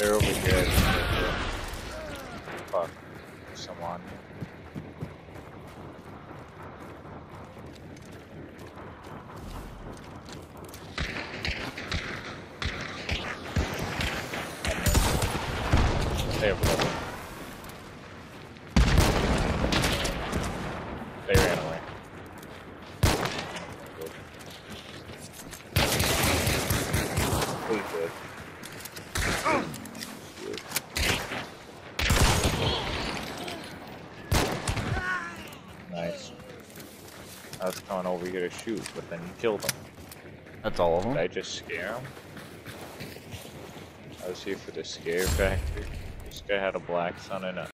They're over here. Fuck. There's someone. They have level. They ran away. Pretty good. Nice. I was coming over here to shoot, but then you killed him. That's all of them? Did I just scare him? I was here for the scare factor. This guy had a black sun and a